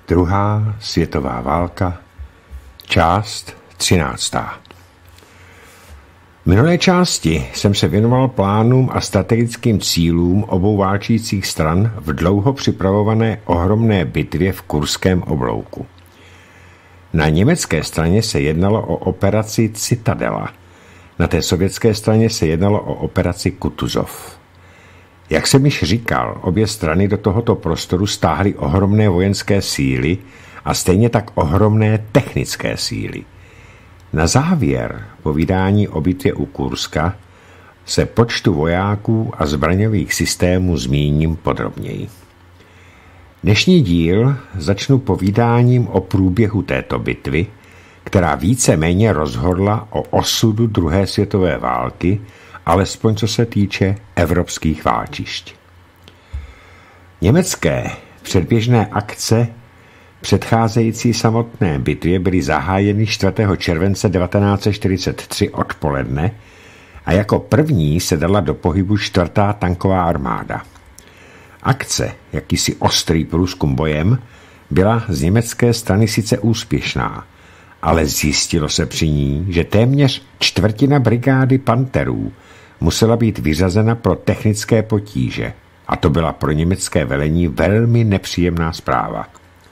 Druhá světová válka, část 13. V minulé části jsem se věnoval plánům a strategickým cílům obou válčících stran v dlouho připravované ohromné bitvě v Kurském oblouku. Na německé straně se jednalo o operaci Citadela, na té sovětské straně se jednalo o operaci Kutuzov. Jak jsem již říkal, obě strany do tohoto prostoru stáhly ohromné vojenské síly a stejně tak ohromné technické síly. Na závěr povídání o bitvě u Kurska se počtu vojáků a zbraňových systémů zmíním podrobněji. Dnešní díl začnu povídáním o průběhu této bitvy, která víceméně rozhodla o osudu druhé světové války, alespoň co se týče evropských válčišť. Německé předběžné akce předcházející samotné bitvě byly zahájeny 4. července 1943 odpoledne a jako první se dala do pohybu 4. tanková armáda. Akce, jakýsi ostrý průzkum bojem, byla z německé strany sice úspěšná, ale zjistilo se při ní, že téměř čtvrtina brigády Panterů musela být vyřazena pro technické potíže a to byla pro německé velení velmi nepříjemná zpráva.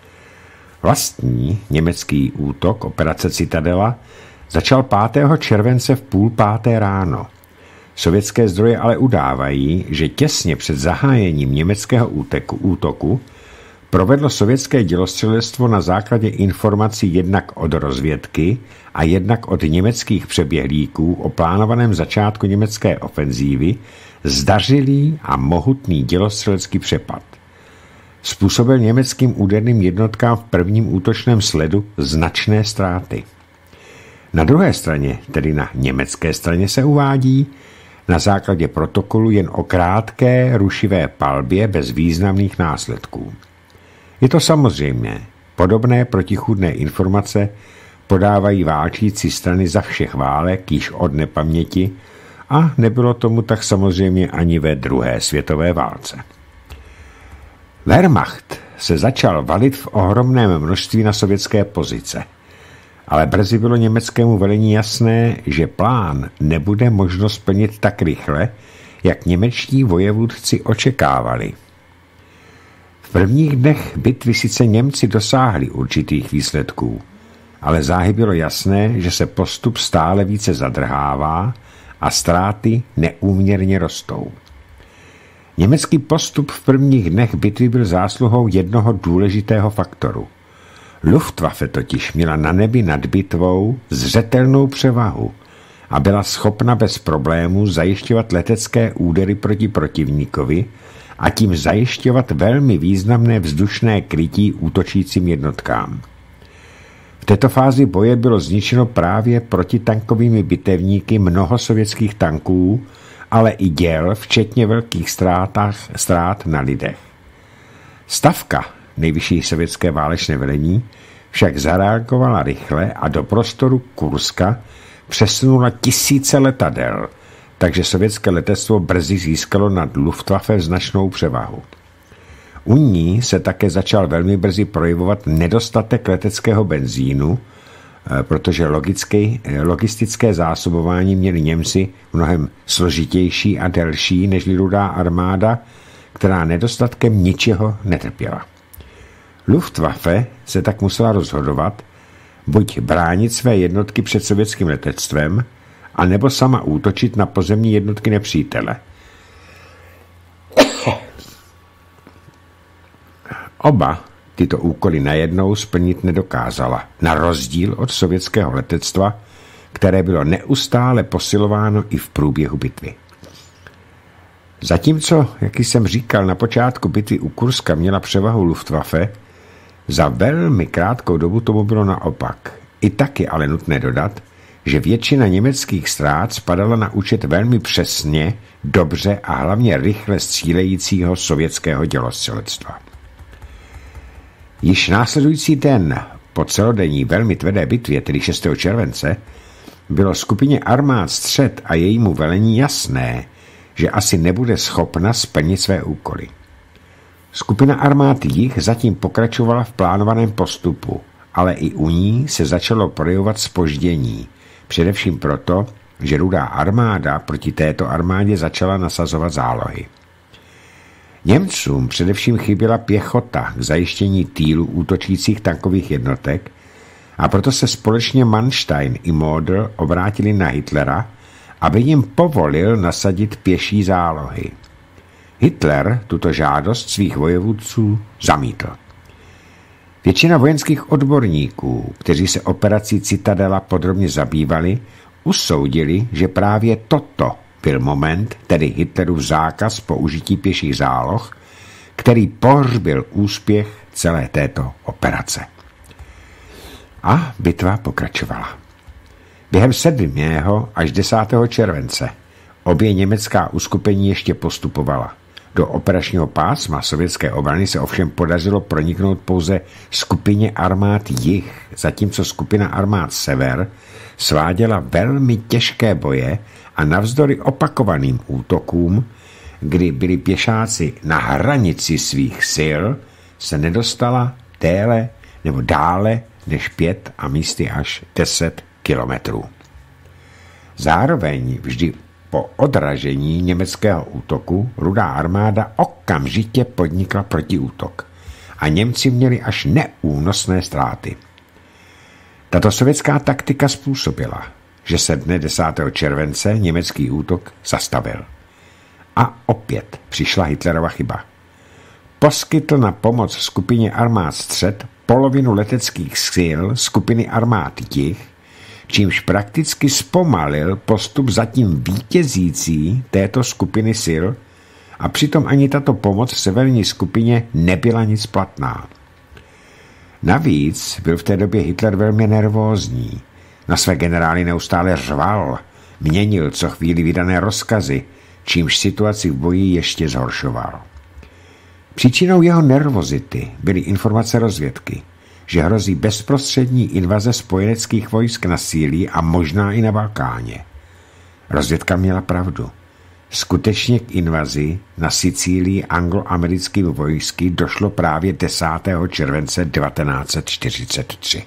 Vlastní německý útok operace Citadela začal 5. července v 4:30 ráno. Sovětské zdroje ale udávají, že těsně před zahájením německého útoku provedlo sovětské dělostřelectvo na základě informací jednak od rozvědky a jednak od německých přeběhlíků o plánovaném začátku německé ofenzívy zdařilý a mohutný dělostřelecký přepad. Způsobil německým úderným jednotkám v prvním útočném sledu značné ztráty. Na druhé straně, tedy na německé straně, se uvádí na základě protokolu jen o krátké rušivé palbě bez významných následků. Je to samozřejmě, podobné protichůdné informace podávají válčící strany za všech válek již od nepaměti a nebylo tomu tak samozřejmě ani ve druhé světové válce. Wehrmacht se začal valit v ohromném množství na sovětské pozice, ale brzy bylo německému velení jasné, že plán nebude možno splnit tak rychle, jak němečtí vojevůdci očekávali. V prvních dnech bitvy sice Němci dosáhli určitých výsledků, ale záhy bylo jasné, že se postup stále více zadrhává a ztráty neúměrně rostou. Německý postup v prvních dnech bitvy byl zásluhou jednoho důležitého faktoru. Luftwaffe totiž měla na nebi nad bitvou zřetelnou převahu a byla schopna bez problémů zajišťovat letecké údery proti protivníkovi a tím zajišťovat velmi významné vzdušné krytí útočícím jednotkám. V této fázi boje bylo zničeno právě protitankovými bitevníky mnoho sovětských tanků, ale i děl, včetně velkých ztrát na lidech. Stavka, nejvyšší sovětské válečné velení, však zareagovala rychle a do prostoru Kurska přesunula tisíce letadel, takže sovětské letectvo brzy získalo nad Luftwaffe značnou převahu. U ní se také začal velmi brzy projevovat nedostatek leteckého benzínu, protože logistické zásobování měli Němci mnohem složitější a delší než Rudá armáda, která nedostatkem ničeho netrpěla. Luftwaffe se tak musela rozhodovat, buď bránit své jednotky před sovětským letectvem, anebo sama útočit na pozemní jednotky nepřítele. Oba tyto úkoly najednou splnit nedokázala, na rozdíl od sovětského letectva, které bylo neustále posilováno i v průběhu bitvy. Zatímco, jak jsem říkal, na počátku bitvy u Kurska měla převahu Luftwaffe, za velmi krátkou dobu tomu bylo naopak. I tak je ale nutné dodat, že většina německých ztrát spadala na účet velmi přesně, dobře a hlavně rychle střílejícího sovětského dělostřelectva. Již následující den po celodenní velmi tvrdé bitvě, tedy 6. července, bylo skupině armád Střed a jejímu velení jasné, že asi nebude schopna splnit své úkoly. Skupina armád Jih zatím pokračovala v plánovaném postupu, ale i u ní se začalo projevovat zpoždění. Především proto, že Rudá armáda proti této armádě začala nasazovat zálohy. Němcům především chyběla pěchota k zajištění týlu útočících tankových jednotek a proto se společně Manstein i Model obrátili na Hitlera, aby jim povolil nasadit pěší zálohy. Hitler tuto žádost svých vojevůdců zamítl. Většina vojenských odborníků, kteří se operací Citadela podrobně zabývali, usoudili, že právě toto byl moment, tedy Hitlerův zákaz použití pěších záloh, který pohřbil úspěch celé této operace. A bitva pokračovala. Během 7. až 10. července obě německá uskupení ještě postupovala. Do operačního pásma sovětské obrany se ovšem podařilo proniknout pouze skupině armád Jih, zatímco skupina armád Sever sváděla velmi těžké boje a navzdory opakovaným útokům, kdy byli pěšáci na hranici svých sil, se nedostala déle nebo dále než 5 a místy až 10 kilometrů. Zároveň vždy po odražení německého útoku Rudá armáda okamžitě podnikla protiútok a Němci měli až neúnosné ztráty. Tato sovětská taktika způsobila, že se dne 10. července německý útok zastavil. A opět přišla Hitlerova chyba. Poskytl na pomoc skupině armád Střed polovinu leteckých sil skupiny armád Jih, čímž prakticky zpomalil postup zatím vítězící této skupiny sil a přitom ani tato pomoc severní skupině nebyla nic platná. Navíc byl v té době Hitler velmi nervózní. Na své generály neustále řval, měnil co chvíli vydané rozkazy, čímž situaci v boji ještě zhoršoval. Příčinou jeho nervozity byly informace rozvědky, že hrozí bezprostřední invaze spojeneckých vojsk na Sýrii a možná i na Balkáně. Rozvědka měla pravdu. Skutečně k invazi na Sicílii angloamerickými vojsky došlo právě 10. července 1943.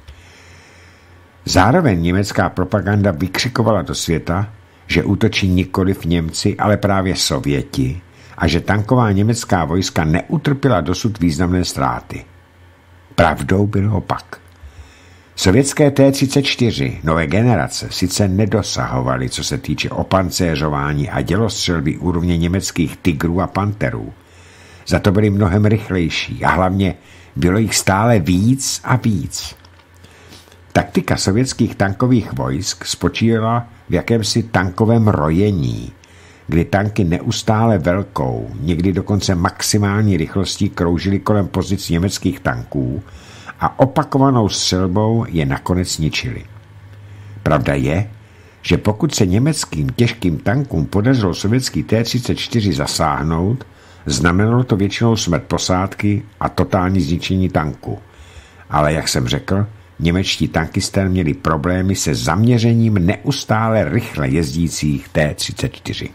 Zároveň německá propaganda vykřikovala do světa, že útočí nikoliv Němci, ale právě Sověti a že tanková německá vojska neutrpěla dosud významné ztráty. Pravdou byl opak. Sovětské T-34 nové generace sice nedosahovaly, co se týče opancéřování a dělostřelby úrovně německých Tigrů a Panterů. Za to byly mnohem rychlejší a hlavně bylo jich stále víc a víc. Taktika sovětských tankových vojsk spočívala v jakémsi tankovém rojení, kdy tanky neustále velkou, někdy dokonce maximální rychlostí kroužily kolem pozic německých tanků a opakovanou střelbou je nakonec ničili. Pravda je, že pokud se německým těžkým tankům podařilo sovětský T-34 zasáhnout, znamenalo to většinou smrt posádky a totální zničení tanku. Ale jak jsem řekl, němečtí tankisté měli problémy se zaměřením neustále rychle jezdících T-34.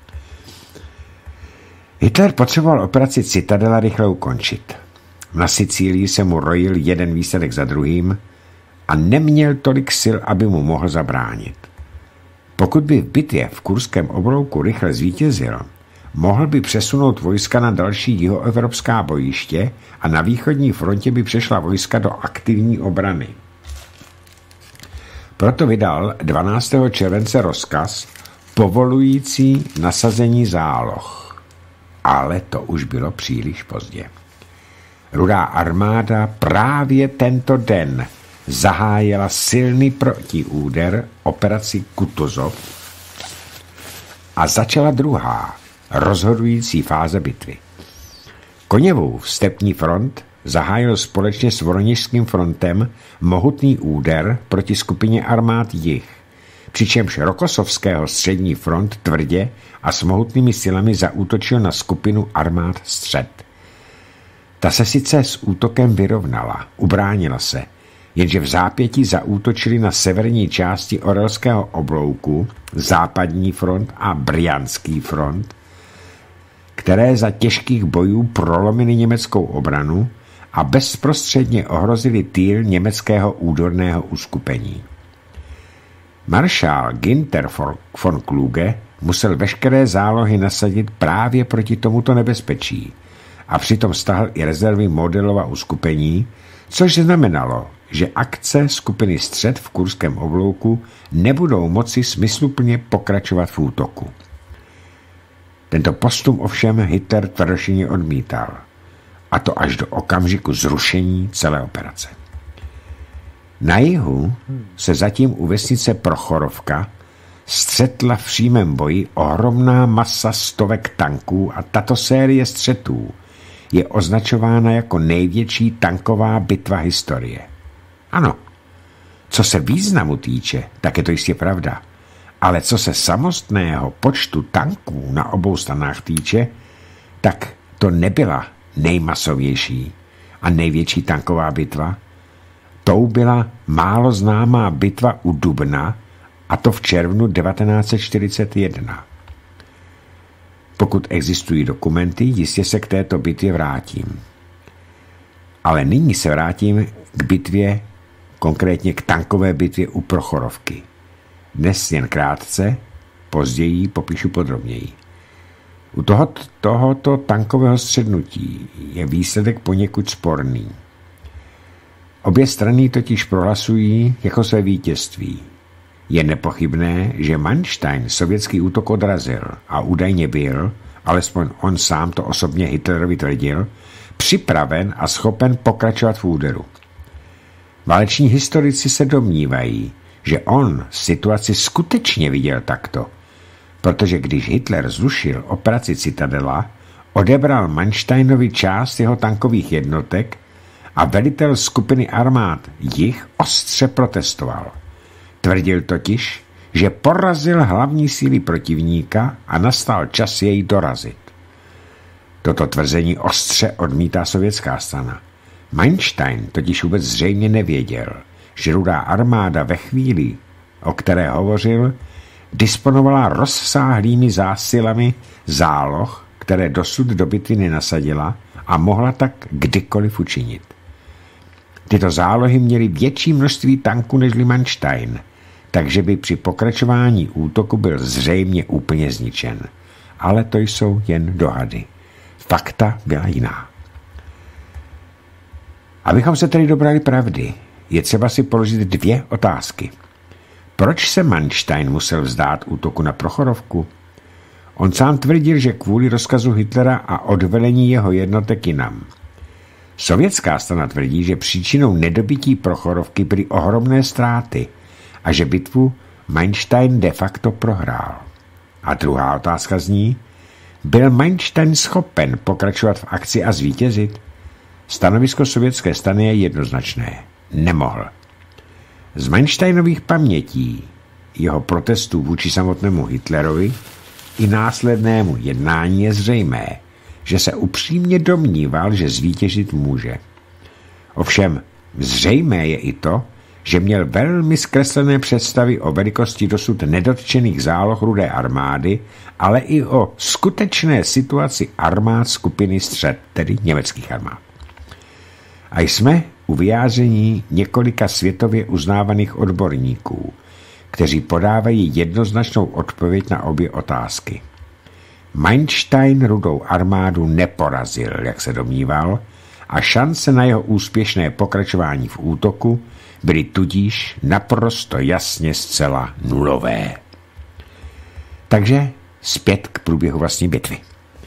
Hitler potřeboval operaci Citadela rychle ukončit. Na Sicílii se mu rojil jeden výsledek za druhým a neměl tolik sil, aby mu mohl zabránit. Pokud by v bitvě v Kurském oblouku rychle zvítězil, mohl by přesunout vojska na další jihoevropská bojiště a na východní frontě by přešla vojska do aktivní obrany. Proto vydal 12. července rozkaz povolující nasazení záloh. Ale to už bylo příliš pozdě. Rudá armáda právě tento den zahájila silný protiúder operaci Kutuzov a začala druhá, rozhodující fáze bitvy. Koněvův stepní front zahájil společně s Voroněžským frontem mohutný úder proti skupině armád Jih, přičemž Rokosovského střední front tvrdě a s mohutnými silami zaútočil na skupinu armád Střed. Ta se sice s útokem vyrovnala, ubránila se, jenže v zápětí zaútočili na severní části Orelského oblouku, západní front a Brjanský front, které za těžkých bojů prolomily německou obranu a bezprostředně ohrozily týl německého úderného uskupení. Maršál Günther von Kluge musel veškeré zálohy nasadit právě proti tomuto nebezpečí a přitom stáhl i rezervy Modelova uskupení, což znamenalo, že akce skupiny Střed v Kurském oblouku nebudou moci smysluplně pokračovat v útoku. Tento postup ovšem Hitler tvrdošíjně odmítal, a to až do okamžiku zrušení celé operace. Na jihu se zatím u vesnice Prochorovka střetla v přímém boji ohromná masa stovek tanků a tato série střetů je označována jako největší tanková bitva historie. Ano, co se významu týče, tak je to jistě pravda, ale co se samotného počtu tanků na obou stranách týče, tak to nebyla nejmasovější a největší tanková bitva. Tou byla málo známá bitva u Dubna, a to v červnu 1941. Pokud existují dokumenty, jistě se k této bitvě vrátím. Ale nyní se vrátím k bitvě, konkrétně k tankové bitvě u Prochorovky. Dnes jen krátce, později popíšu podrobněji. U tohoto tankového střednutí je výsledek poněkud sporný. Obě strany totiž prohlasují jako své vítězství. Je nepochybné, že Manstein sovětský útok odrazil a údajně byl, alespoň on sám to osobně Hitlerovi tvrdil, připraven a schopen pokračovat v úderu. Váleční historici se domnívají, že on situaci skutečně viděl takto, protože když Hitler zrušil operaci Citadela, odebral Mansteinovi část jeho tankových jednotek a velitel skupiny armád jich ostře protestoval. Tvrdil totiž, že porazil hlavní síly protivníka a nastal čas jej dorazit. Toto tvrzení ostře odmítá sovětská strana. Manstein totiž vůbec zřejmě nevěděl, že Rudá armáda ve chvíli, o které hovořil, disponovala rozsáhlými zásilami záloh, které dosud do bitvy nenasadila a mohla tak kdykoliv učinit. Tyto zálohy měly větší množství tanků než Manstein, takže by při pokračování útoku byl zřejmě úplně zničen. Ale to jsou jen dohady. Fakta byla jiná. Abychom se tedy dobrali pravdy, je třeba si položit dvě otázky. Proč se Manstein musel vzdát útoku na Prochorovku? On sám tvrdil, že kvůli rozkazu Hitlera a odvelení jeho jednotek jinam. Sovětská strana tvrdí, že příčinou nedobytí Prochorovky byly ohromné ztráty a že bitvu Manstein de facto prohrál. A druhá otázka zní, byl Manstein schopen pokračovat v akci a zvítězit? Stanovisko sovětské strany je jednoznačné. Nemohl. Z Mansteinových pamětí, jeho protestů vůči samotnému Hitlerovi i následnému jednání je zřejmé, že se upřímně domníval, že zvítězit může. Ovšem zřejmé je i to, že měl velmi zkreslené představy o velikosti dosud nedotčených záloh Rudé armády, ale i o skutečné situaci armád skupiny Střed, tedy německých armád. A jsme u vyjádření několika světově uznávaných odborníků, kteří podávají jednoznačnou odpověď na obě otázky. Manstein Rudou armádu neporazil, jak se domníval, a šance na jeho úspěšné pokračování v útoku byly tudíž naprosto jasně zcela nulové. Takže zpět k průběhu vlastní bitvy.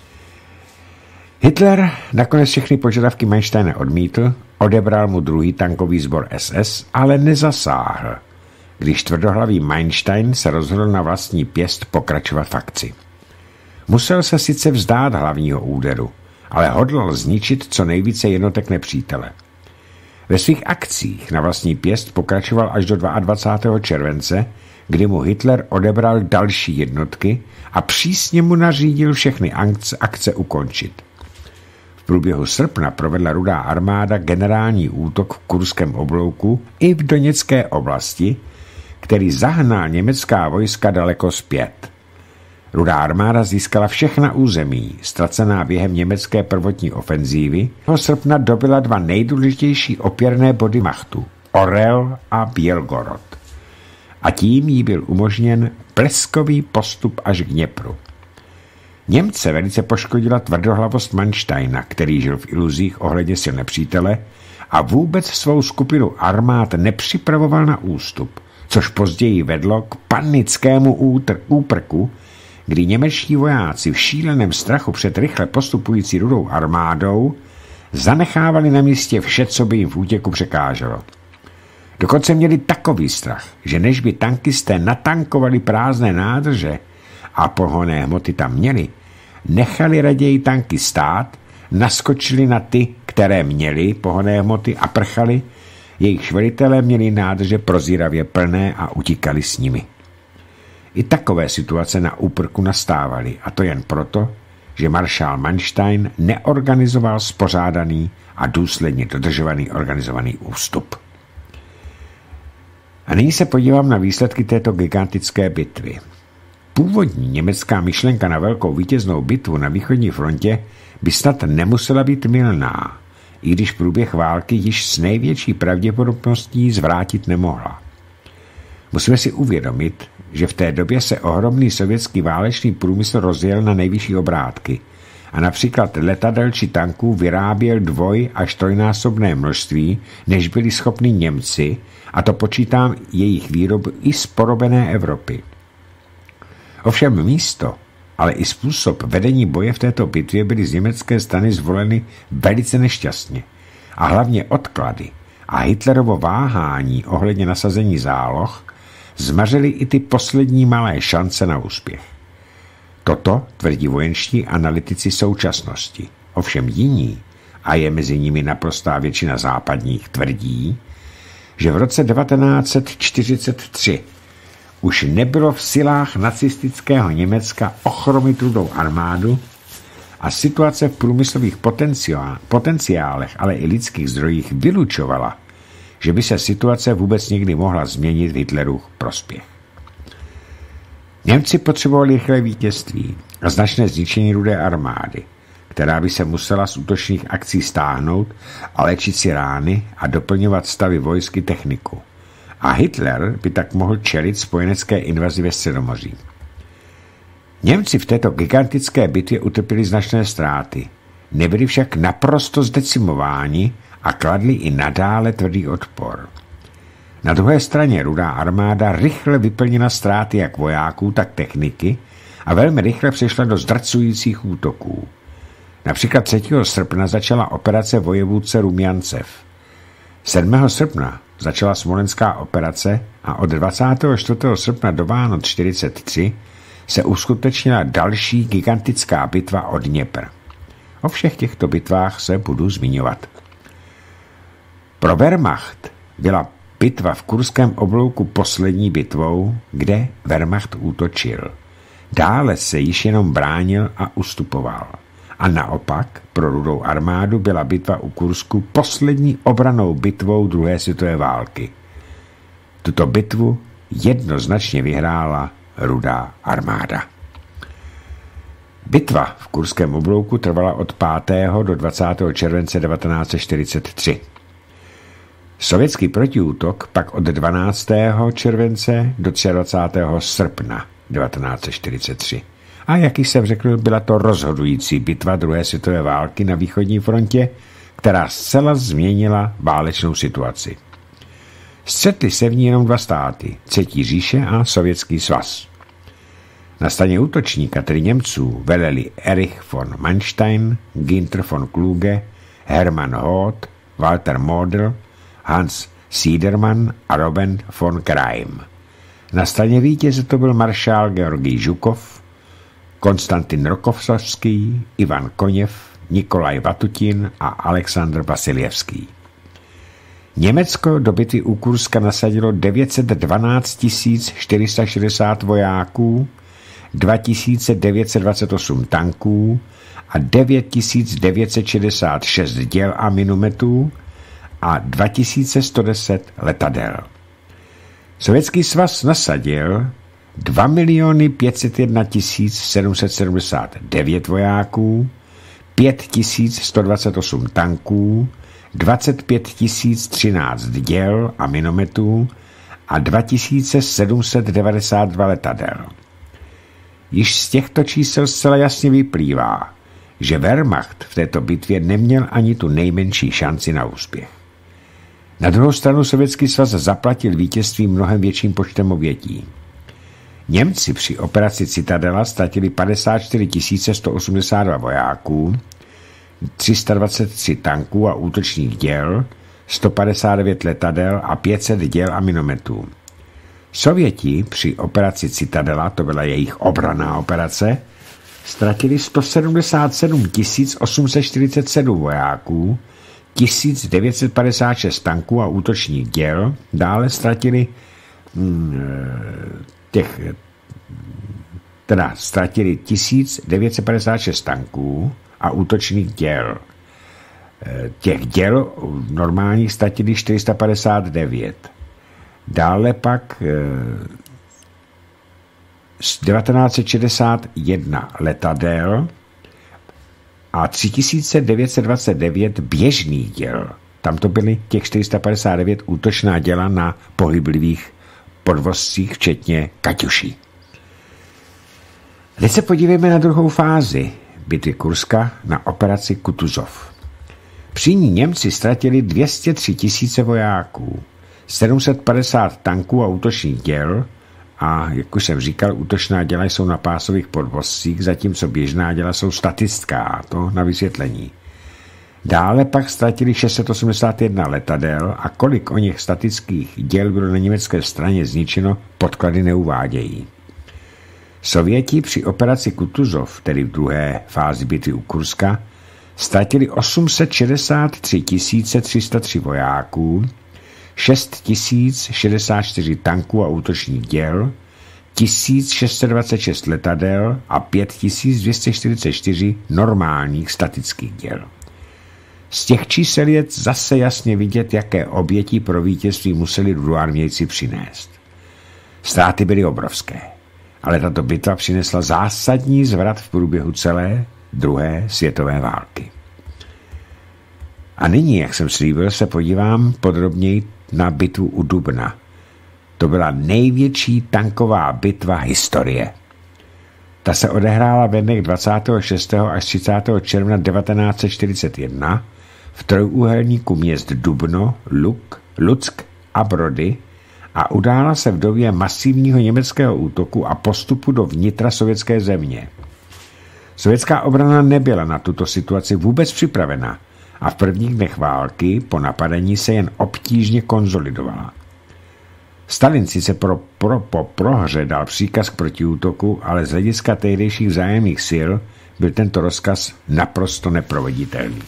Hitler nakonec všechny požadavky Mansteina odmítl, odebral mu druhý tankový sbor SS, ale nezasáhl, když tvrdohlavý Manstein se rozhodl na vlastní pěst pokračovat v akci. Musel se sice vzdát hlavního úderu, ale hodlal zničit co nejvíce jednotek nepřítele. Ve svých akcích na vlastní pěst pokračoval až do 22. července, kdy mu Hitler odebral další jednotky a přísně mu nařídil všechny akce ukončit. V průběhu srpna provedla Rudá armáda generální útok v Kurském oblouku i v Doněcké oblasti, který zahnal německá vojska daleko zpět. Rudá armáda získala všechna území, ztracená během německé prvotní ofenzívy. V srpna dobyla dva nejdůležitější opěrné body Machtu, Orel a Bělgorod. A tím jí byl umožněn bleskový postup až k Dněpru. Němce velice poškodila tvrdohlavost Mansteina, který žil v iluzích ohledně sil nepřítele a vůbec svou skupinu armád nepřipravoval na ústup, což později vedlo k panickému úprku, kdy němečtí vojáci v šíleném strachu před rychle postupující Rudou armádou zanechávali na místě vše, co by jim v útěku překáželo. Dokonce měli takový strach, že než by tankisté natankovali prázdné nádrže a pohonné hmoty tam měli, nechali raději tanky stát, naskočili na ty, které měli pohonné hmoty a prchali, jejich velitelé měli nádrže prozíravě plné a utíkali s nimi. I takové situace na úprku nastávaly, a to jen proto, že maršál Manstein neorganizoval spořádaný a důsledně dodržovaný organizovaný ústup. A nyní se podívám na výsledky této gigantické bitvy. Původní německá myšlenka na velkou vítěznou bitvu na východní frontě by snad nemusela být mylná, i když průběh války již s největší pravděpodobností zvrátit nemohla. Musíme si uvědomit, že v té době se ohromný sovětský válečný průmysl rozjel na nejvyšší obrátky a například letadel či tanků vyráběl 2- až 3násobné množství, než byli schopni Němci, a to počítám jejich výrobu i z porobené Evropy. Ovšem místo, ale i způsob vedení boje v této bitvě byly z německé strany zvoleny velice nešťastně a hlavně odklady a Hitlerovo váhání ohledně nasazení záloh zmařily i ty poslední malé šance na úspěch. Toto tvrdí vojenští analytici současnosti. Ovšem jiní, a je mezi nimi naprostá většina západních, tvrdí, že v roce 1943 už nebylo v silách nacistického Německa ochromit Rudou armádu a situace v průmyslových potenciálech, ale i lidských zdrojích vylučovala, že by se situace vůbec někdy mohla změnit v Hitlerův prospěch. Němci potřebovali rychlé vítězství a značné zničení Rudé armády, která by se musela z útočných akcí stáhnout a léčit si rány a doplňovat stavy vojsky techniku. A Hitler by tak mohl čelit spojenecké invazi ve Středomoří. Němci v této gigantické bitvě utrpěli značné ztráty, nebyli však naprosto zdecimováni a kladli i nadále tvrdý odpor. Na druhé straně Rudá armáda rychle vyplnila ztráty jak vojáků, tak techniky a velmi rychle přešla do zdrcujících útoků. Například 3. srpna začala operace vojevůdce Rumjancev. 7. srpna začala smolenská operace a od 24. srpna do Vánoc 1943 se uskutečnila další gigantická bitva o Dněpr. O všech těchto bitvách se budu zmiňovat. Pro Wehrmacht byla bitva v Kurském oblouku poslední bitvou, kde Wehrmacht útočil. Dále se již jenom bránil a ustupoval. A naopak pro Rudou armádu byla bitva u Kursku poslední obranou bitvou druhé světové války. Tuto bitvu jednoznačně vyhrála Rudá armáda. Bitva v Kurském oblouku trvala od 5. do 20. července 1943. Sovětský protiútok pak od 12. července do 23. srpna 1943. A jak jsem řekl, byla to rozhodující bitva druhé světové války na východní frontě, která zcela změnila válečnou situaci. Střetly se v ní jenom dva státy, Třetí říše a Sovětský svaz. Na straně útočníka, tedy Němců, veleli Erich von Manstein, Günther von Kluge, Hermann Hoth, Walter Model, Hans Siedermann a Robert von Kraim. Na straně vítěze to byl maršál Georgij Žukov, Konstantin Rokossovský, Ivan Koněv, Nikolaj Vatutin a Aleksandr Vasiljevský. Německo do bitvy u Kurska nasadilo 912 460 vojáků, 2928 tanků a 9966 děl a minometů a 2110 letadel. Sovětský svaz nasadil 2 501 779 vojáků, 5 128 tanků, 25 013 děl a minometů a 2 792 letadel. Již z těchto čísel zcela jasně vyplývá, že Wehrmacht v této bitvě neměl ani tu nejmenší šanci na úspěch. Na druhou stranu Sovětský svaz zaplatil vítězství mnohem větším počtem obětí. Němci při operaci Citadela ztratili 54 182 vojáků, 323 tanků a útočných děl, 159 letadel a 500 děl a minometů. Sověti při operaci Citadela, to byla jejich obranná operace, ztratili 177 847 vojáků, 1956 tanků a útočních děl, dále ztratili ztratili 1956 tanků a útočných děl. Těch děl normálních ztratili 459. Dále pak 1961 letadel a 3929 běžných děl. Tam to byly těch 459 útočná děla na pohyblivých podvozcích, včetně Kaťuší. Teď se podívejme na druhou fázi bitvy Kurska, na operaci Kutuzov. Při ní Němci ztratili 203 000 vojáků, 750 tanků a útočných děl a, jak už jsem říkal, útočná děla jsou na pásových podvozcích, zatímco běžná děla jsou statická, a to na vysvětlení. Dále pak ztratili 681 letadel a kolik o něch statických děl bylo na německé straně zničeno, podklady neuvádějí. Sověti při operaci Kutuzov, tedy v druhé fázi bitvy u Kurska, ztratili 863 303 vojáků, 6 064 tanků a útočních děl, 1626 letadel a 5244 normálních statických děl. Z těch čísel je zase jasně vidět, jaké oběti pro vítězství museli druhoarmějci přinést. Ztráty byly obrovské, ale tato bitva přinesla zásadní zvrat v průběhu celé druhé světové války. A nyní, jak jsem slíbil, se podívám podrobněji na bitvu u Dubna. To byla největší tanková bitva historie. Ta se odehrála ve dnech 26. až 30. června 1941 v trojúhelníku měst Dubno, Luck a Brody a udála se v době masivního německého útoku a postupu do vnitra sovětské země. Sovětská obrana nebyla na tuto situaci vůbec připravena a v prvních dnech války po napadení se jen obtížně konzolidovala. Stalin sice po prohře dal příkaz k protiútoku, ale z hlediska tehdejších vzájemných sil byl tento rozkaz naprosto neproveditelný.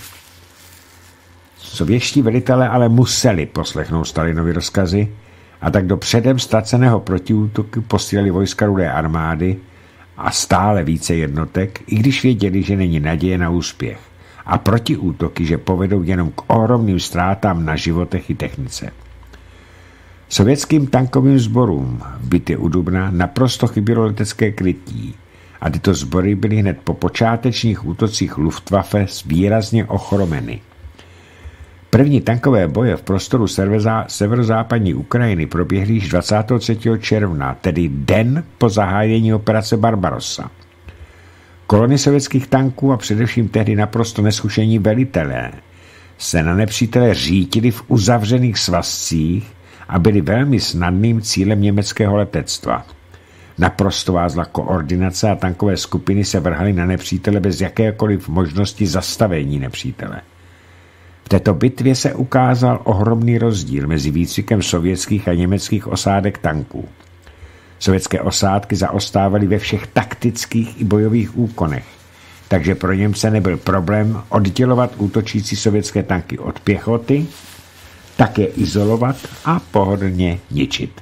Sovětští velitelé ale museli poslechnout Stalinovi rozkazy a tak do předem ztraceného protiútoku posílali vojska Rudé armády a stále více jednotek, i když věděli, že není naděje na úspěch, a protiútoky, že povedou jenom k ohromným ztrátám na životech i technice. Sovětským tankovým sborům v bitvě u Dubna naprosto chybělo letecké krytí a tyto sbory byly hned po počátečních útocích Luftwaffe výrazně ochromeny. První tankové boje v prostoru severozápadní Ukrajiny proběhly již 23. června, tedy den po zahájení operace Barbarossa. Kolony sovětských tanků a především tehdy naprosto neskušení velitelé se na nepřítele řítili v uzavřených svazcích a byli velmi snadným cílem německého letectva. Naprosto vázla koordinace a tankové skupiny se vrhaly na nepřítele bez jakékoliv možnosti zastavení nepřítele. V této bitvě se ukázal ohromný rozdíl mezi výcvikem sovětských a německých osádek tanků. Sovětské osádky zaostávaly ve všech taktických i bojových úkonech, takže pro Němce nebyl problém oddělovat útočící sovětské tanky od pěchoty, tak je izolovat a pohodlně ničit.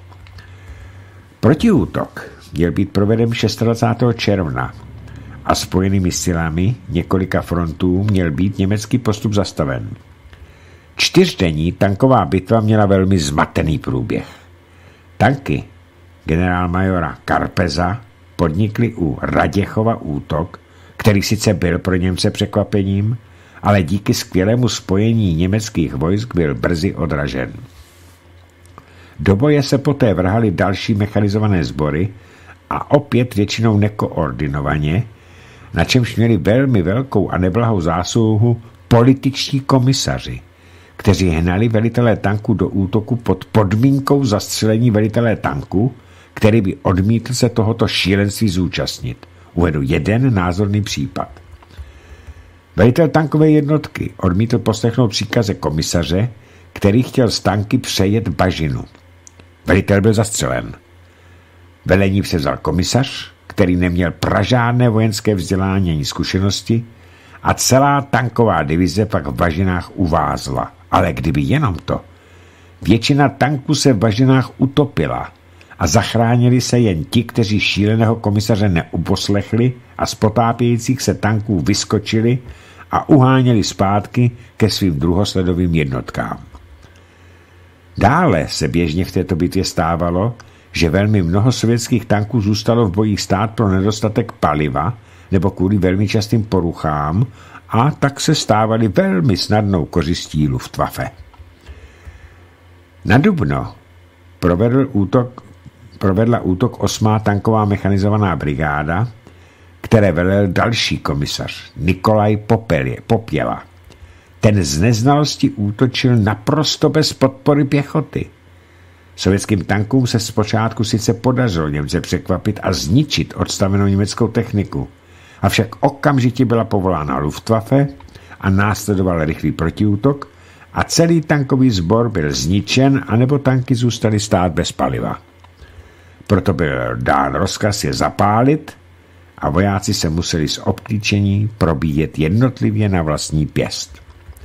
Protiútok měl být proveden 26. června a spojenými silami několika frontů měl být německý postup zastaven. Čtyřdenní tanková bitva měla velmi zmatený průběh. Tanky generálmajora Karpeza podnikli u Raděchova útok, který sice byl pro Němce překvapením, ale díky skvělému spojení německých vojsk byl brzy odražen. Do boje se poté vrhaly další mechanizované sbory a opět většinou nekoordinovaně, na čemž měli velmi velkou a neblahou zásluhu političtí komisaři, kteří hnali velitelé tanků do útoku pod podmínkou zastřelení velitelé tanku, který by odmítl se tohoto šílenství zúčastnit. Uvedu jeden názorný případ. Velitel tankové jednotky odmítl poslechnout příkaze komisaře, který chtěl z tanky přejet bažinu. Velitel byl zastřelen. Velení převzal komisař, který neměl pražádné vojenské vzdělání ani zkušenosti, a celá tanková divize pak v bažinách uvázla. Ale kdyby jenom to. Většina tanků se v bažinách utopila a zachránili se jen ti, kteří šíleného komisaře neuposlechli a z potápějících se tanků vyskočili a uháněli zpátky ke svým druhosledovým jednotkám. Dále se běžně v této bitvě stávalo, že velmi mnoho sovětských tanků zůstalo v bojích stát pro nedostatek paliva nebo kvůli velmi častým poruchám a tak se stávaly velmi snadnou kořistí Luftwaffe. Na Dubno provedla útok 8. tanková mechanizovaná brigáda, které velel další komisař, Nikolaj Popěla. Ten z neznalosti útočil naprosto bez podpory pěchoty. Sovětským tankům se zpočátku sice podařilo Němce překvapit a zničit odstavenou německou techniku, avšak okamžitě byla povolána Luftwaffe a následoval rychlý protiútok a celý tankový sbor byl zničen, anebo tanky zůstaly stát bez paliva. Proto byl dán rozkaz je zapálit a vojáci se museli z obklíčení probíjet jednotlivě na vlastní pěst.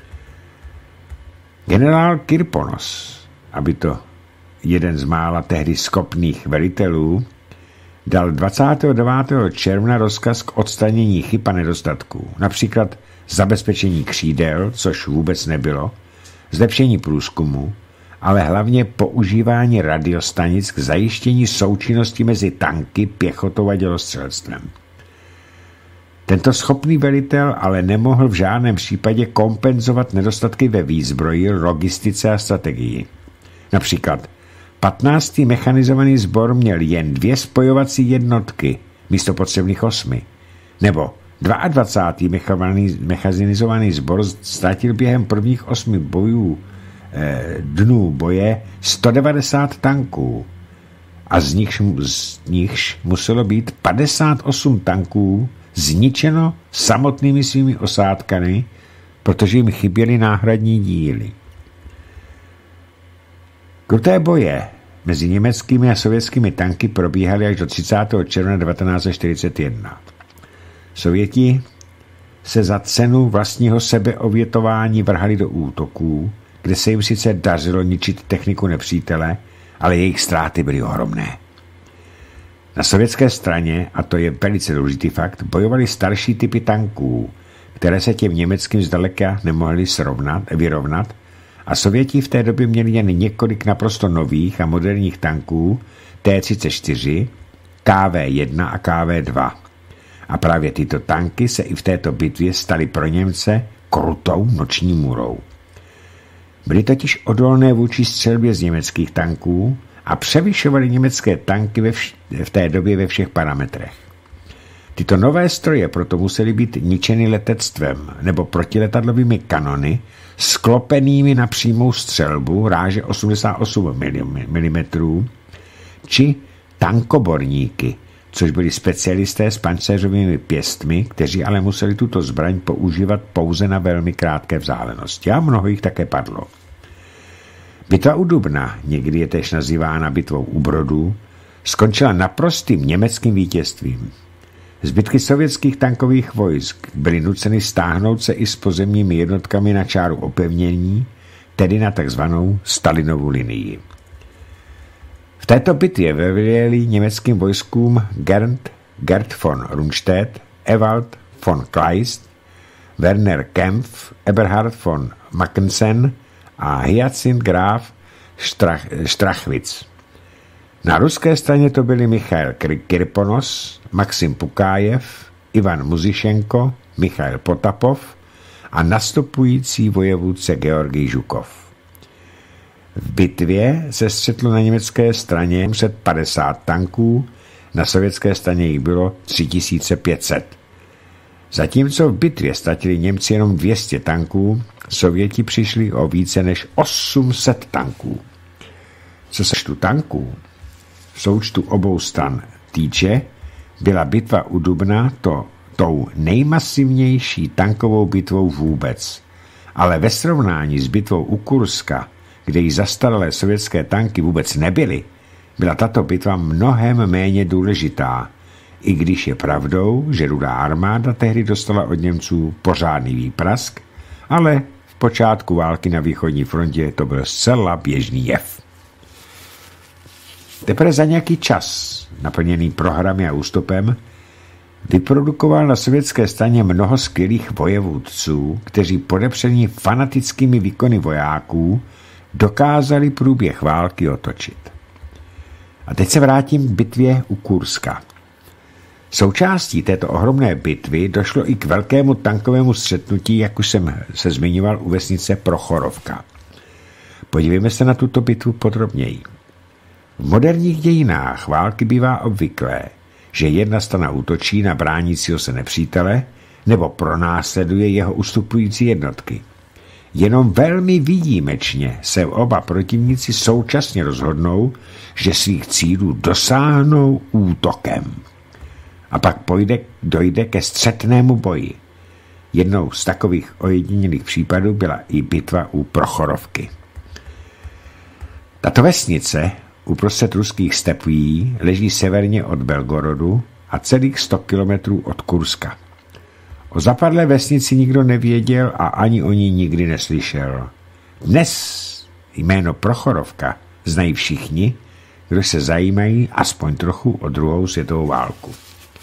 Generál Kirponos, aby to jeden z mála tehdy schopných velitelů, dal 29. června rozkaz k odstranění chyb a nedostatků, například zabezpečení křídel, což vůbec nebylo, zlepšení průzkumu, ale hlavně používání radiostanic k zajištění součinnosti mezi tanky, pěchotou a dělostřelectvem. Tento schopný velitel ale nemohl v žádném případě kompenzovat nedostatky ve výzbroji, logistice a strategii. Například 15. mechanizovaný sbor měl jen 2 spojovací jednotky místo potřebných 8, nebo 22. mechanizovaný sbor ztratil během prvních 8 dnů boje 190 tanků a z nichž muselo být 58 tanků zničeno samotnými svými osádkami, protože jim chyběly náhradní díly. Kruté boje mezi německými a sovětskými tanky probíhaly až do 30. června 1941. Sověti se za cenu vlastního sebeobětování vrhali do útoků, kde se jim sice dařilo ničit techniku nepřítele, ale jejich ztráty byly ohromné. Na sovětské straně, a to je velice důležitý fakt, bojovali starší typy tanků, které se těm německým zdaleka nemohli vyrovnat, a Sověti v té době měli jen několik naprosto nových a moderních tanků T-34, KV-1 a KV-2. A právě tyto tanky se i v této bitvě staly pro Němce krutou noční můrou. Byly totiž odolné vůči střelbě z německých tanků a převyšovaly německé tanky v té době ve všech parametrech. Tyto nové stroje proto musely být ničeny letectvem nebo protiletadlovými kanony sklopenými na přímou střelbu ráže 88 mm či tankoborníky, což byli specialisté s pancéřovými pěstmi, kteří ale museli tuto zbraň používat pouze na velmi krátké vzdálenosti a mnoho jich také padlo. Bitva u Dubna, někdy je též nazývána bitvou u Brodů, skončila naprostým německým vítězstvím. Zbytky sovětských tankových vojsk byly nuceny stáhnout se i s pozemními jednotkami na čáru opevnění, tedy na takzvanou Stalinovu linii. V této bitvě velěli německým vojskům Gerd von Rundstedt, Ewald von Kleist, Werner Kempf, Eberhard von Mackensen a Hyacinth Graf Strachwitz. Na ruské straně to byli Michail Kirponos, Maxim Pukájev, Ivan Muzišenko, Michail Potapov a nastupující vojevůdce Georgij Žukov. V bitvě se střetlo na německé straně 750 tanků, na sovětské straně jich bylo 3500. Zatímco v bitvě ztratili Němci jenom 200 tanků, Sověti přišli o více než 800 tanků. Co se počtu tanků v součtu obou stran týče, byla bitva u Dubna tou nejmasivnější tankovou bitvou vůbec. Ale ve srovnání s bitvou u Kurska, kde jí zastaralé sovětské tanky vůbec nebyly, byla tato bitva mnohem méně důležitá, i když je pravdou, že Rudá armáda tehdy dostala od Němců pořádný výprask, ale v počátku války na východní frontě to byl zcela běžný jev. Teprve za nějaký čas, naplněný prohramy a ústupem, vyprodukoval na sovětské straně mnoho skvělých vojevůdců, kteří podepření fanatickými výkony vojáků dokázali průběh války otočit. A teď se vrátím k bitvě u Kurska. Součástí této ohromné bitvy došlo i k velkému tankovému střetnutí, jak už jsem se zmiňoval, u vesnice Prochorovka. Podívejme se na tuto bitvu podrobněji. V moderních dějinách války bývá obvyklé, že jedna strana útočí na bránícího se nepřítele nebo pronásleduje jeho ustupující jednotky. Jenom velmi výjimečně se oba protivníci současně rozhodnou, že svých cílů dosáhnou útokem. A pak dojde ke střetnému boji. Jednou z takových ojedinělých případů byla i bitva u Prochorovky. Tato vesnice uprostřed ruských stepí leží severně od Belgorodu a celých 100 kilometrů od Kurska. O zapadlé vesnici nikdo nevěděl a ani o ní nikdy neslyšel. Dnes jméno Prochorovka znají všichni, kdo se zajímají aspoň trochu o druhou světovou válku.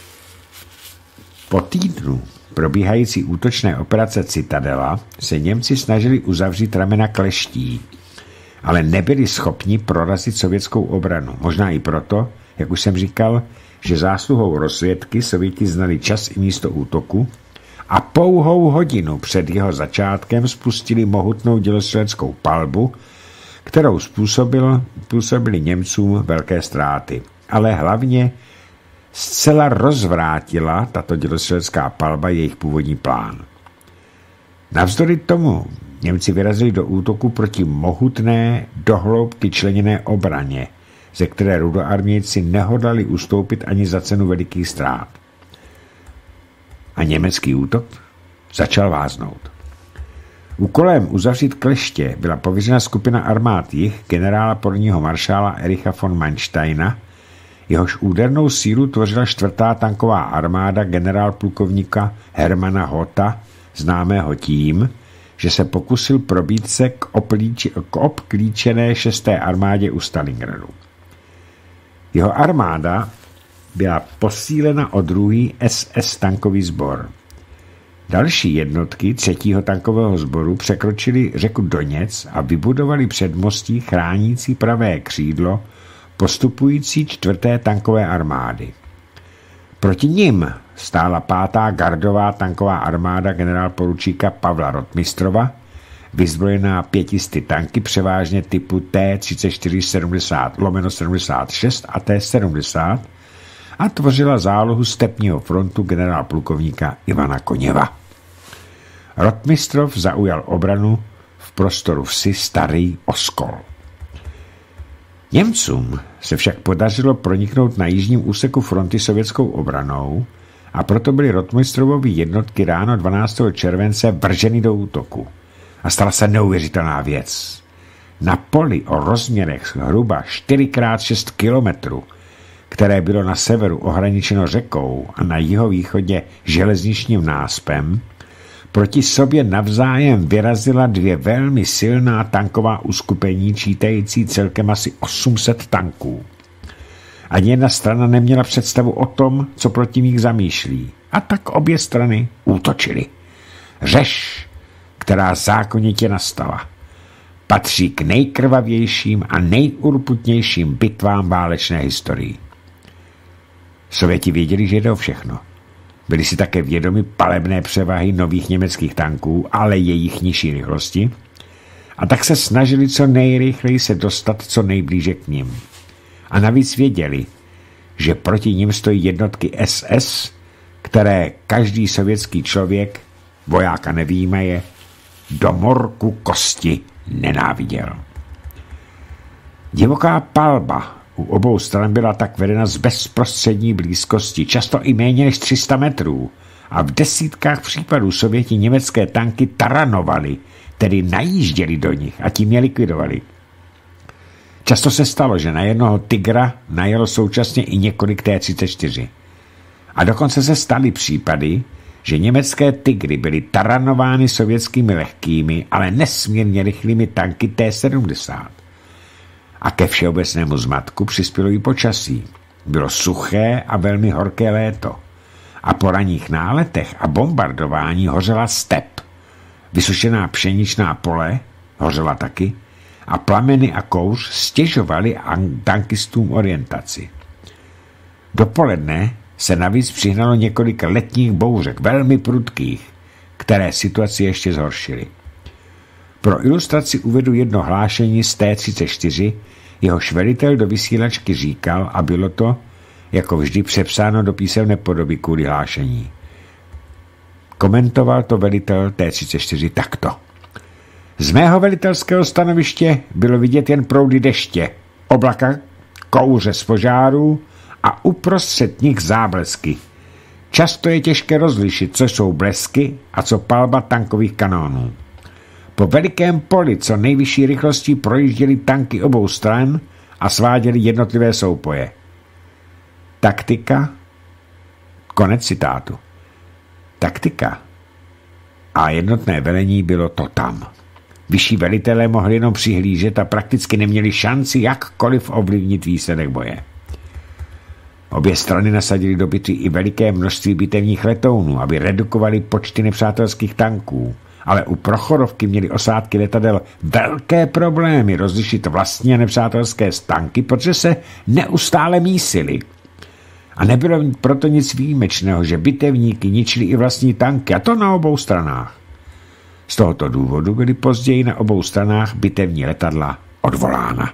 Po týdnu probíhající útočné operace Citadela se Němci snažili uzavřít ramena kleští, ale nebyli schopni prorazit sovětskou obranu. Možná i proto, jak už jsem říkal, že zásluhou rozvědky Sověti znali čas i místo útoku a pouhou hodinu před jeho začátkem spustili mohutnou dělostřeleckou palbu, kterou způsobili Němcům velké ztráty. Ale hlavně zcela rozvrátila tato dělostřelecká palba jejich původní plán. Navzdory tomu Němci vyrazili do útoku proti mohutné, dohloubky členěné obraně, ze které rudoarmějci nehodlali ustoupit ani za cenu velikých ztrát. A německý útok začal váznout. Úkolem uzavřít kleště byla pověřena skupina armád jih generála polního maršála Ericha von Mansteina, jehož údernou sílu tvořila 4. tanková armáda generálplukovníka Hermana Hota, známého tím, že se pokusil probít se k obklíčené 6. armádě u Stalingradu. Jeho armáda byla posílena o 2. SS tankový sbor. Další jednotky 3. tankového sboru překročily řeku Doněc a vybudovali předmostí chránící pravé křídlo postupující 4. tankové armády. Proti nim stála 5. gardová tanková armáda generálporučíka Pavla Rotmistrova, vyzbrojená 500 tanky převážně typu T-34-76 a T-70 a tvořila zálohu stepního frontu generálplukovníka Ivana Koněva. Rotmistrov zaujal obranu v prostoru vsi Starý Oskol. Němcům se však podařilo proniknout na jižním úseku fronty sovětskou obranou a proto byly Rotmistrovovy jednotky ráno 12. července vrženy do útoku. A stala se neuvěřitelná věc. Na poli o rozměrech hruba 4x6 kilometrů, které bylo na severu ohraničeno řekou a na jihovýchodě železničním náspem, proti sobě navzájem vyrazila 2 velmi silná tanková uskupení čítající celkem asi 800 tanků. Ani jedna strana neměla představu o tom, co protivník zamýšlí. A tak obě strany útočily. Řeš, která zákonitě nastala. patří k nejkrvavějším a nejurputnějším bitvám válečné historii. Sověti věděli, že jde o všechno. Byli si také vědomi palebné převahy nových německých tanků, ale jejich nižší rychlosti, a tak se snažili co nejrychleji se dostat co nejblíže k nim. A navíc věděli, že proti nim stojí jednotky SS, které každý sovětský člověk, vojáka nevyjímaje, do morku kosti nenáviděl. Divoká palba u obou stran byla tak vedena z bezprostřední blízkosti, často i méně než 300 metrů, a v desítkách případů Sověti německé tanky taranovali, tedy najížděli do nich a tím je likvidovali. Často se stalo, že na jednoho Tigra najelo současně i několik T-34. A dokonce se staly případy, že německé Tigry byly taranovány sovětskými lehkými, ale nesmírně rychlými tanky T-70. A ke všeobecnému zmatku přispělo i počasí. Bylo suché a velmi horké léto. A po ranních náletech a bombardování hořela step. Vysušená pšeničná pole hořela taky a plameny a kouř stěžovaly tankistům orientaci. Dopoledne se navíc přihnalo několik letních bouřek, velmi prudkých, které situaci ještě zhoršily. Pro ilustraci uvedu jedno hlášení z T-34, jehož velitel do vysílačky říkal, a bylo to, jako vždy, přepsáno do písemné podoby kvůli hlášení. Komentoval to velitel T-34 takto. Z mého velitelského stanoviště bylo vidět jen proudy deště, oblaka, kouře z požárů a uprostřed nich záblesky. Často je těžké rozlišit, co jsou blesky a co palba tankových kanónů. Po velikém poli co nejvyšší rychlostí projížděly tanky obou stran a sváděly jednotlivé soupoje. Taktika, konec citátu. Taktika a jednotné velení bylo to tam. Vyšší velitelé mohli jenom přihlížet a prakticky neměli šanci jakkoliv ovlivnit výsledek boje. Obě strany nasadily do bitvy i veliké množství bitevních letounů, aby redukovali počty nepřátelských tanků, ale u Prochorovky měly osádky letadel velké problémy rozlišit vlastní a nepřátelské tanky, protože se neustále mísily. A nebylo proto nic výjimečného, že bitevníky ničili i vlastní tanky, a to na obou stranách. Z tohoto důvodu byly později na obou stranách bitevní letadla odvolána.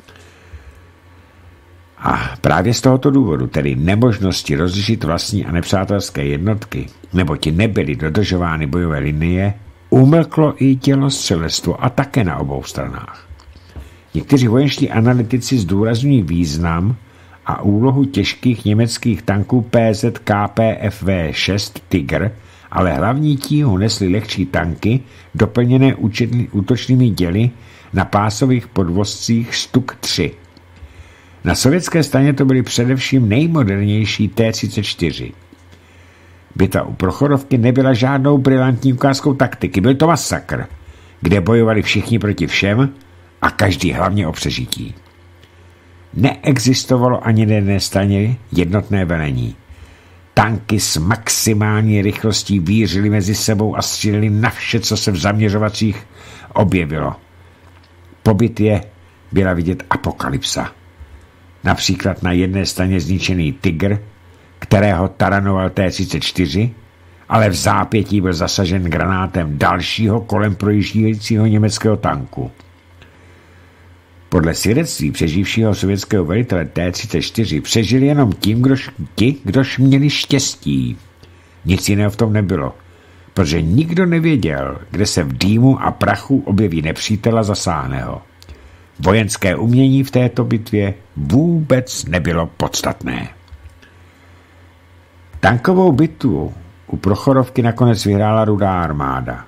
A právě z tohoto důvodu, tedy nemožnosti rozlišit vlastní a nepřátelské jednotky, neboť nebyly dodržovány bojové linie, umlklo i dělostřelectvo a také na obou stranách. Někteří vojenští analytici zdůrazňují význam a úlohu těžkých německých tanků PZKPFV-6 Tiger, ale hlavní tíhu nesly lehčí tanky, doplněné útočnými děly na pásových podvozcích Stuk 3. Na sovětské straně to byly především nejmodernější T-34. Bitva u Prochorovky nebyla žádnou brilantní ukázkou taktiky, byl to masakr, kde bojovali všichni proti všem a každý hlavně o přežití. Neexistovalo ani na jedné straně jednotné velení. Tanky s maximální rychlostí vířily mezi sebou a střílely na vše, co se v zaměřovacích objevilo. Po bitvě byla vidět apokalypsa. Například na jedné straně zničený Tiger, kterého taranoval T-34, ale v zápětí byl zasažen granátem dalšího kolem projíždějícího německého tanku. Podle svědectví přeživšího sovětského velitele T-34 přežili jenom kdož měli štěstí. Nic jiného v tom nebylo, protože nikdo nevěděl, kde se v dýmu a prachu objeví nepřítel a zasáhne ho. Vojenské umění v této bitvě vůbec nebylo podstatné. Tankovou bitvu u Prochorovky nakonec vyhrála Rudá armáda.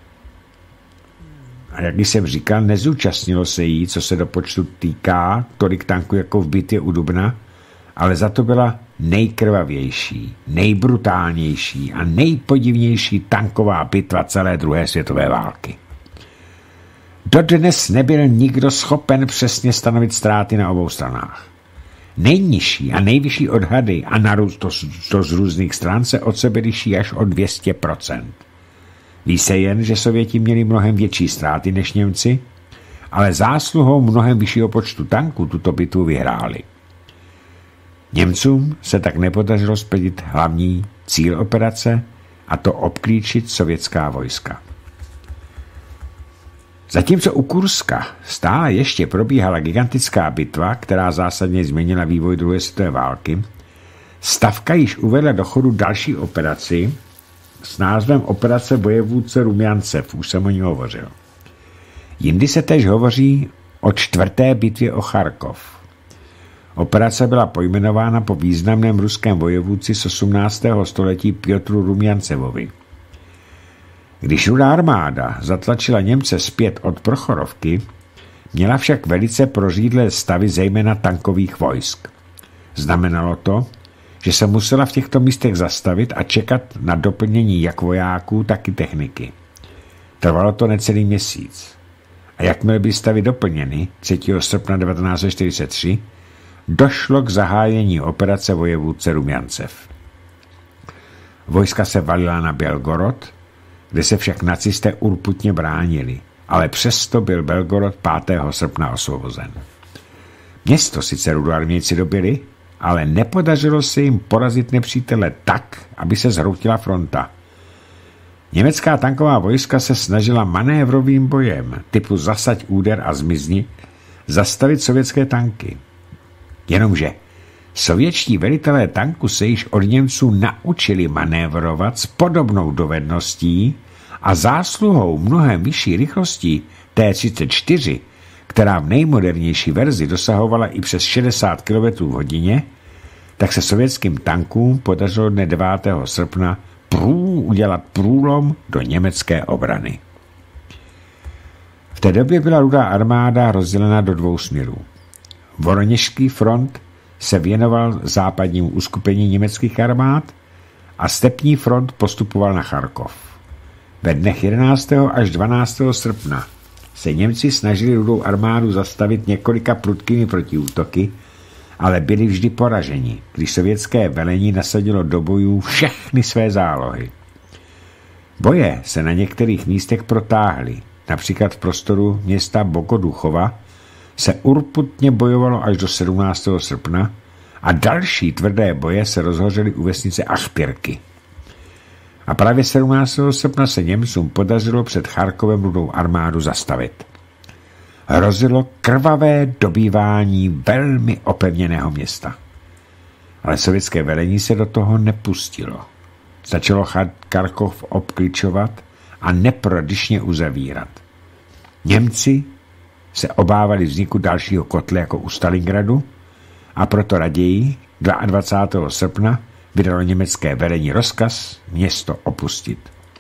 A jak jsem říkal, nezúčastnilo se jí, co se do počtu týká, tolik tanků jako v bitvě u Dubna, ale za to byla nejkrvavější, nejbrutálnější a nejpodivnější tanková bitva celé druhé světové války. Dodnes nebyl nikdo schopen přesně stanovit ztráty na obou stranách. Nejnižší a nejvyšší odhady a narůst to z různých stran se od sebe liší až o 200%. Ví se jen, že Sověti měli mnohem větší ztráty než Němci ale zásluhou mnohem vyššího počtu tanků tuto bitvu vyhráli. Němcům se tak nepodařilo splnit hlavní cíl operace, a to obklíčit sovětská vojska. Zatímco u Kurska stále ještě probíhala gigantická bitva, která zásadně změnila vývoj druhé světové války, Stavka již uvedla do chodu další operaci s názvem Operace vojevůdce Rumjancev, už jsem o ní hovořil. Jindy se též hovoří o 4. bitvě o Charkov. Operace byla pojmenována po významném ruském vojevůdci z 18. století Pjotru Rumjancevovi. Když Rudá armáda zatlačila Němce zpět od Prochorovky, měla však velice prořídlé stavy zejména tankových vojsk. Znamenalo to, že se musela v těchto místech zastavit a čekat na doplnění jak vojáků, tak i techniky. Trvalo to necelý měsíc. A jakmile byly stavy doplněny 3. srpna 1943, došlo k zahájení operace vojevůdce Rumjancev. Vojska se valila na Belgorod, kde se však nacisté urputně bránili, ale přesto byl Belgorod 5. srpna osvobozen. Město sice rudoarmějci dobili, ale nepodařilo se jim porazit nepřítele tak, aby se zhroutila fronta. Německá tanková vojska se snažila manévrovým bojem typu zasaď úder a zmizni zastavit sovětské tanky. Jenomže sovětští velitelé tanku se již od Němců naučili manévrovat s podobnou dovedností a zásluhou mnohem vyšší rychlostí T-34, která v nejmodernější verzi dosahovala i přes 60 km v hodině, tak se sovětským tankům podařilo dne 9. srpna udělat průlom do německé obrany. V té době byla Rudá armáda rozdělena do 2 směrů. Voroněžský front se věnoval západnímu uskupení německých armád a stepní front postupoval na Charkov. Ve dnech 11. až 12. srpna se Němci snažili Rudou armádu zastavit několika prudkými protiútoky, ale byli vždy poraženi, když sovětské velení nasadilo do bojů všechny své zálohy. Boje se na některých místech protáhly, například v prostoru města Bogoduchova se urputně bojovalo až do 17. srpna a další tvrdé boje se rozhořely u vesnice Achtyrky. A právě 17. srpna se Němcům podařilo před Charkovem Rudou armádu zastavit. Hrozilo krvavé dobývání velmi opevněného města. Ale sovětské velení se do toho nepustilo. Začalo Charkov obklíčovat a neprodyšně uzavírat. Němci se obávali vzniku dalšího kotle jako u Stalingradu a proto raději 22. srpna vydalo německé velení rozkaz město opustit.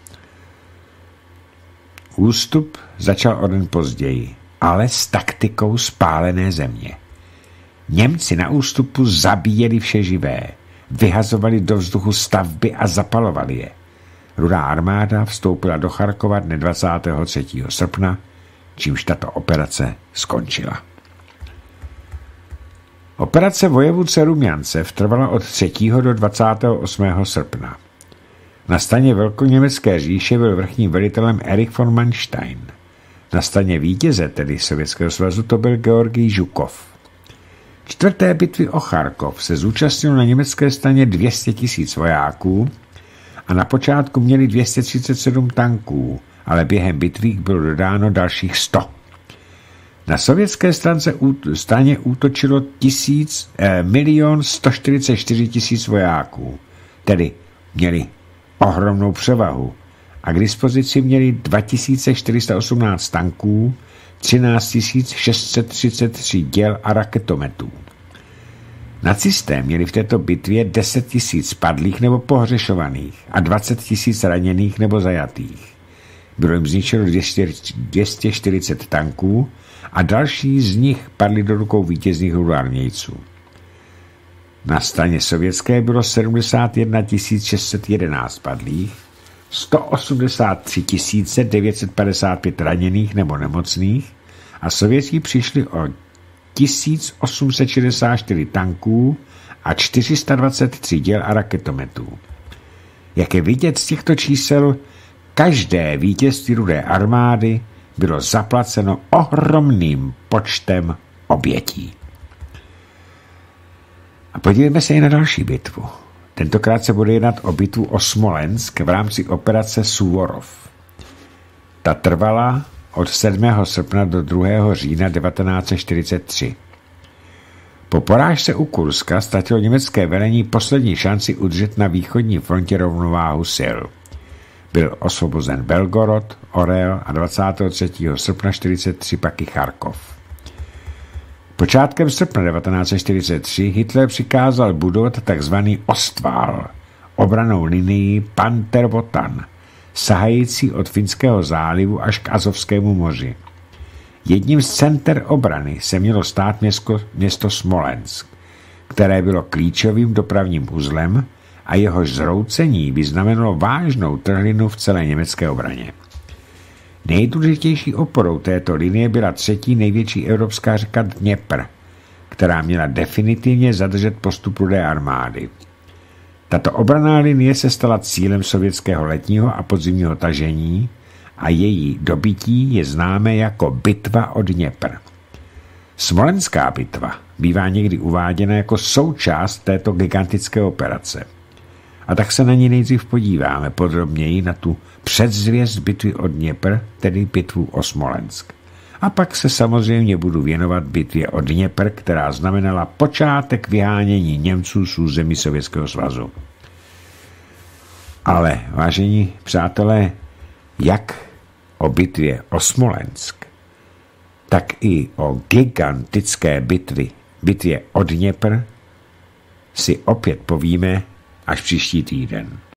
Ústup začal o den později, ale s taktikou spálené země. Němci na ústupu zabíjeli vše živé, vyhazovali do vzduchu stavby a zapalovali je. Rudá armáda vstoupila do Charkova dne 23. srpna, čímž tato operace skončila. Operace vojevůdce Rumjancev trvala od 3. do 28. srpna. Na straně velkoněmecké říše byl vrchním velitelem Erich von Manstein. Na straně vítěze, tedy Sovětského svazu, to byl Georgij Žukov. 4. bitvy o Charkov se zúčastnilo na německé straně 200 000 vojáků a na počátku měli 237 tanků, ale během bitvy bylo dodáno dalších 100. Na sovětské straně útočilo 1 144 000 vojáků, tedy měli ohromnou převahu a k dispozici měli 2418 tanků, 13 633 děl a raketometů. Nacisté měli v této bitvě 10 000 padlých nebo pohřešovaných a 20 000 raněných nebo zajatých. Bylo jim zničeno 240 tanků a další z nich padly do rukou vítězných rudoarmějců. Na straně sovětské bylo 71 611 padlých, 183 955 raněných nebo nemocných a Sověti přišli o 1864 tanků a 423 děl a raketometů. Jak je vidět z těchto čísel, každé vítězství Rudé armády bylo zaplaceno ohromným počtem obětí. A podívejme se i na další bitvu. Tentokrát se bude jednat o bitvu o Smolensk v rámci operace Suvorov. Ta trvala od 7. srpna do 2. října 1943. Po porážce u Kurska ztratilo německé velení poslední šanci udržet na východní frontě rovnováhu sil. Byl osvobozen Belgorod, Orel a 23. srpna 1943 pak i Charkov. Počátkem srpna 1943 Hitler přikázal budovat tzv. Ostwall, obranou linii Panterwotan, sahající od Finského zálivu až k Azovskému moři. Jedním z center obrany se mělo stát město Smolensk, které bylo klíčovým dopravním uzlem a jehož zroucení by znamenalo vážnou trhlinu v celé německé obraně. Nejdůležitější oporou této linie byla třetí největší evropská řeka Dněpr, která měla definitivně zadržet postup Rudé armády. Tato obranná linie se stala cílem sovětského letního a podzimního tažení a její dobytí je známé jako bitva o Dněpr. Smolenská bitva bývá někdy uváděna jako součást této gigantické operace. A tak se na ní nejdřív podíváme podrobněji na tu předzvěst bitvy o Dněpr, tedy bitvu o Smolensk. A pak se samozřejmě budu věnovat bitvě o Dněpr, která znamenala počátek vyhánění Němců z území Sovětského svazu. Ale, vážení přátelé, jak o bitvě o Smolensk, tak i o gigantické bitvě o Dněpr si opět povíme až příští týden.